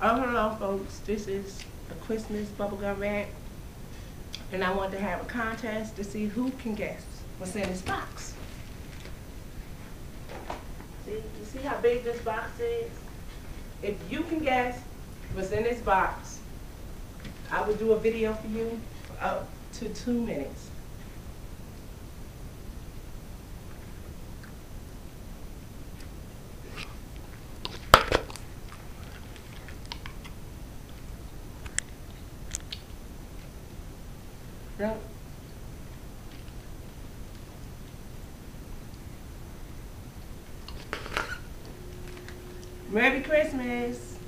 Oh, hello, folks. This is a Christmas bubblegum wrap, and I want to have a contest to see who can guess what's in this box. See, you see how big this box is? If you can guess what's in this box, I will do a video for you for up to 2 minutes. Yep. Merry Christmas.